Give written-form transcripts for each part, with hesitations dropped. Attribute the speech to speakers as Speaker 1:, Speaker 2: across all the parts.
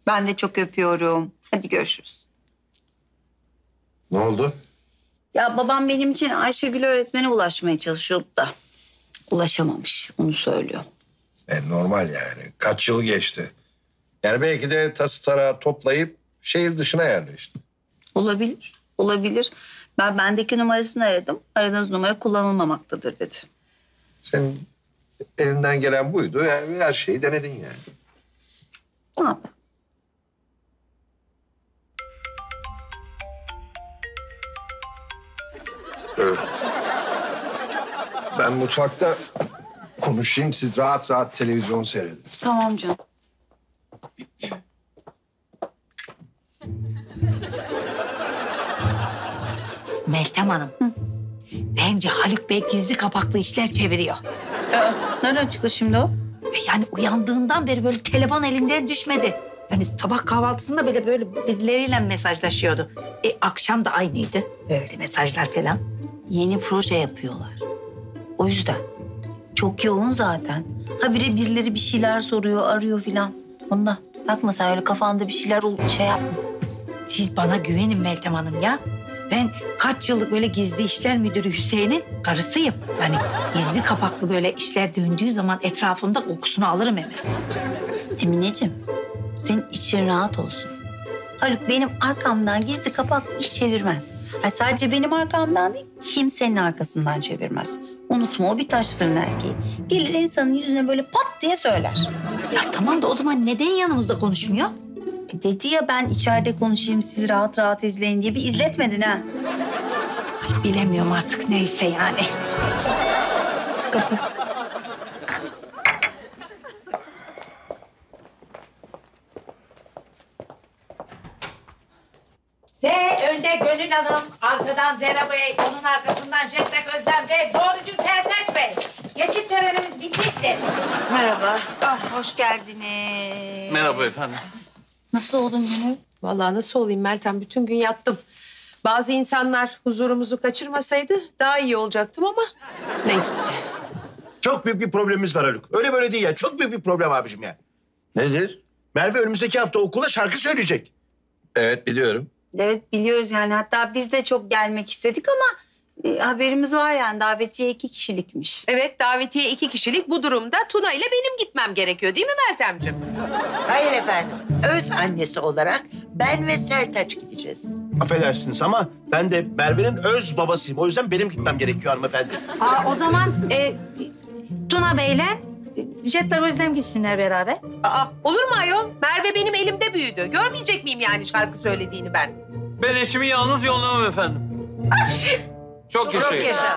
Speaker 1: Ben de çok öpüyorum. Hadi görüşürüz.
Speaker 2: Ne oldu?
Speaker 1: Ya babam benim için Ayşegül öğretmene ulaşmaya çalışıyordu da ulaşamamış. Onu söylüyor.
Speaker 2: Normal yani. Kaç yıl geçti. Yani belki de tası tarağı toplayıp şehir dışına yerleşti.
Speaker 1: Olabilir. Olabilir. Ben bendeki numarasını aradım. Aradığınız numara kullanılmamaktadır dedi.
Speaker 2: Senin elinden gelen buydu. Yani her şeyi denedin yani.
Speaker 1: Ne yapayım?
Speaker 2: Ben mutfakta konuşayım. Siz rahat rahat televizyon seyredin.
Speaker 1: Tamam canım.
Speaker 3: Meltem Hanım. Bence Haluk Bey gizli kapaklı işler çeviriyor.
Speaker 1: Nereden çıktı şimdi o?
Speaker 3: Yani uyandığından beri böyle telefon elinden düşmedi. Yani sabah kahvaltısında böyle birileriyle mesajlaşıyordu. Akşam da aynıydı. Böyle mesajlar falan.
Speaker 1: Yeni proje yapıyorlar. O yüzden. Çok yoğun zaten. Habire birileri bir şeyler soruyor, arıyor filan. Ondan. Bakma sen öyle kafanda bir şeyler şey yapma.
Speaker 3: Siz bana güvenin Meltem Hanım ya. Ben kaç yıllık böyle gizli işler müdürü Hüseyin'in karısıyım. Yani gizli kapaklı böyle işler döndüğü zaman etrafımda kokusunu alırım hemen.
Speaker 1: Emineciğim, senin için rahat olsun. Haluk benim arkamdan gizli kapaklı iş çevirmez. Ay sadece benim arkamdan değil, kimsenin arkasından çevirmez. Unutma o bir taş fırın erkeği. Gelir insanın yüzüne böyle pat diye söyler.
Speaker 3: Ya tamam da o zaman neden yanımızda konuşmuyor?
Speaker 1: Dedi ya ben içeride konuşayım siz rahat rahat izleyin diye bir izletmedin ha.
Speaker 3: Ay, bilemiyorum artık neyse yani.
Speaker 1: Kapı.
Speaker 3: Ve önde Gönül Hanım, arkadan Zehra Bey, onun arkasından Şeftek Özlem ve doğrucu Sertaç Bey. Geçit törenimiz bitmişti.
Speaker 1: Merhaba. Hoş geldiniz.
Speaker 4: Merhaba efendim.
Speaker 1: Nasıl oldun Gönül?
Speaker 5: Vallahi nasıl olayım Meltem? Bütün gün yattım. Bazı insanlar huzurumuzu kaçırmasaydı daha iyi olacaktım ama neyse.
Speaker 6: Çok büyük bir problemimiz var Haluk. Öyle böyle değil ya. Çok büyük bir problem abicim ya.
Speaker 2: Nedir?
Speaker 6: Merve önümüzdeki hafta okula şarkı söyleyecek.
Speaker 2: Evet biliyorum.
Speaker 1: Evet biliyoruz yani. Hatta biz de çok gelmek istedik ama haberimiz var yani. Davetiye 2 kişilikmiş.
Speaker 5: Evet, davetiye 2 kişilik. Bu durumda Tuna ile benim gitmem gerekiyor değil mi Meltemciğim?
Speaker 7: Hayır efendim. Öz annesi olarak ben ve Sertaç gideceğiz.
Speaker 6: Affedersiniz ama ben de Merve'nin öz babasıyım. O yüzden benim gitmem gerekiyor hanımefendi.
Speaker 3: O zaman Tuna Bey'le Şeftek Özlem gitsinler beraber.
Speaker 5: Aa, olur mu ayol? Merve benim elimde büyüdü. Görmeyecek miyim yani şarkı söylediğini ben?
Speaker 4: Ben eşimi yalnız yollamam efendim. Çok
Speaker 7: Çok
Speaker 4: yaşayın.
Speaker 7: yaşa.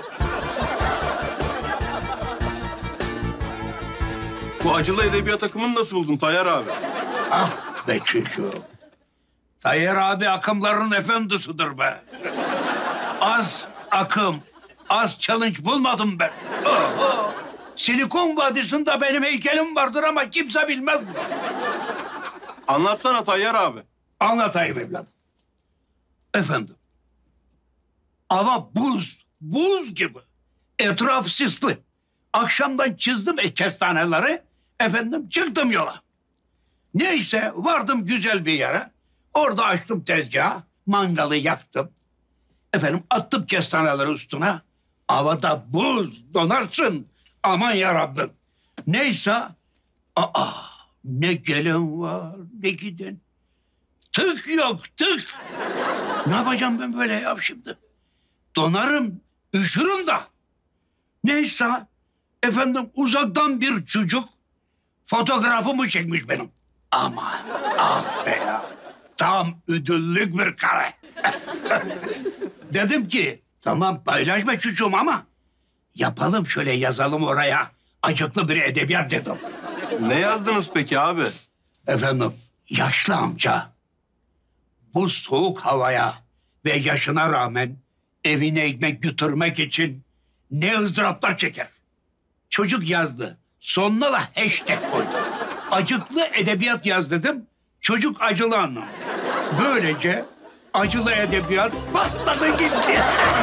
Speaker 8: Bu acılı edebiyat akımını nasıl buldun Tayyar abi?
Speaker 9: Be çocuğum. Tayyar abi akımların efendisidir be. Az akım, az challenge bulmadım ben. Oho. Silikon Vadisi'nde benim heykelim vardır ama kimse bilmez.
Speaker 8: Anlatsana Tayyar abi.
Speaker 9: Anlatayım evladım. Efendim. Hava buz gibi. Etraf sisli. Akşamdan çizdim kestaneleri. Efendim çıktım yola. Neyse vardım güzel bir yere. Orada açtım tezgahı. Mangalı yaktım. Efendim attım kestaneleri üstüne. Havada buz donarsın. Aman yarabbim. Neyse. Ne gelen var ne giden. Tık yok tık. Ne yapacağım ben böyle ya şimdi? Donarım, üşürüm da. Neyse. Efendim uzaktan bir çocuk fotoğrafımı çekmiş benim. Ama ah be ya. Tam ödüllük bir kare. Dedim ki tamam paylaşma çocuğum ama yapalım şöyle yazalım oraya. Acıklı bir edebiyat dedim.
Speaker 8: Ne yazdınız peki abi?
Speaker 9: Efendim yaşlı amca bu soğuk havaya ve yaşına rağmen evine ekmek götürmek için ne ızdıraplar çeker. Çocuk yazdı. Sonuna da hashtag koydu. Acıklı edebiyat yaz dedim. Çocuk acılı anlam. Böylece acılı edebiyat patladı gitti.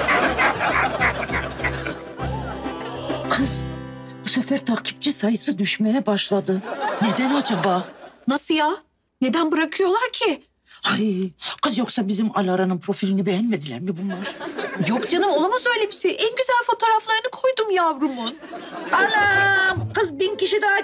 Speaker 7: Kız bu sefer takipçi sayısı düşmeye başladı. Neden acaba?
Speaker 5: Nasıl ya? Neden bırakıyorlar ki?
Speaker 10: Ay kız yoksa bizim Alara'nın profilini beğenmediler mi bunlar?
Speaker 5: Yok canım olamaz öyle bir şey. En güzel fotoğraflarını koydum yavrumun.
Speaker 10: Anam kız 1000 kişi daha...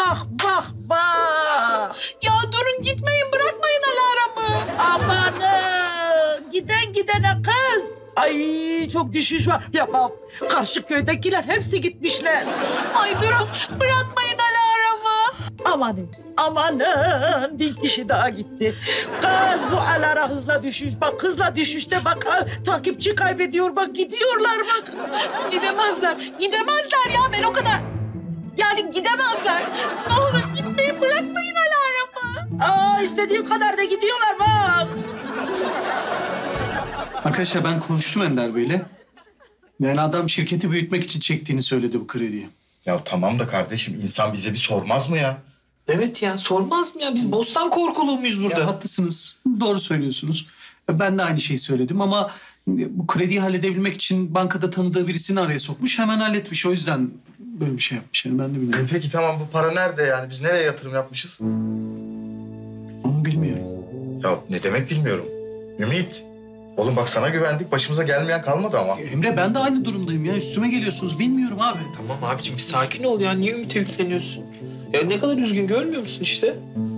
Speaker 10: Vah.
Speaker 5: Ya durun gitmeyin bırakmayın Alara'mı.
Speaker 10: Amanın giden gidene kız. Ay çok düşüş var. Yapma karşı köydekiler hepsi gitmişler.
Speaker 5: Ay durun bırakmayın Alara'mı.
Speaker 10: Amanın 1000 kişi daha gitti. Kız bu Alara hızla düşüş. Bak hızla düşüşte bak takipçi kaybediyor bak gidiyorlar bak.
Speaker 5: Gidemezler ya ben o kadar. Yani gidemezler. Ne olur gitmeyin bırakmayın Alara'mı.
Speaker 10: İstediğin kadar da gidiyorlar bak.
Speaker 11: Arkadaşlar ben konuştum Ender Bey'le. Yani adam şirketi büyütmek için çektiğini söyledi bu krediyi.
Speaker 12: Ya tamam da kardeşim insan bize bir sormaz mı ya?
Speaker 4: Evet ya sormaz mı ya? Biz bostan korkuluğu muyuz burada?
Speaker 11: Ya haklısınız. Doğru söylüyorsunuz. Ben de aynı şeyi söyledim ama bu krediyi halledebilmek için bankada tanıdığı birisini araya sokmuş. Hemen halletmiş. O yüzden böyle bir şey yapmış. Yani ben de bilmiyorum.
Speaker 12: Peki tamam bu para nerede yani? Biz nereye yatırım yapmışız?
Speaker 11: Onu bilmiyorum.
Speaker 12: Ya ne demek bilmiyorum. Ümit. Oğlum bak sana güvendik. Başımıza gelmeyen kalmadı ama.
Speaker 11: Emre ben de aynı durumdayım ya. Üstüme geliyorsunuz. Bilmiyorum abi.
Speaker 4: Tamam abicim bir sakin ol ya. Niye Ümit'e yükleniyorsun? Ya ne kadar üzgün görmüyor musun işte?